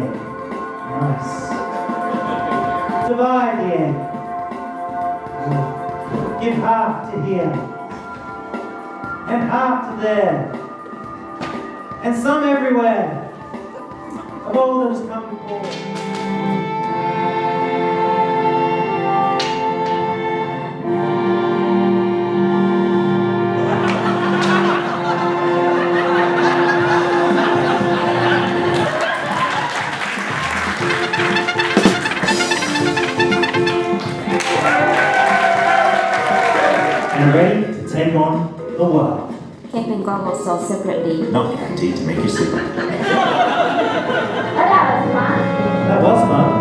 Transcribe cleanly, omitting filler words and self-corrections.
Nice. Divide the egg. Give half to here. And half to there. And some everywhere. Of all that has come before. And ready to take on the world. Camping goggles sold separately. Not guaranteed to make you sick. That was fun. That was fun.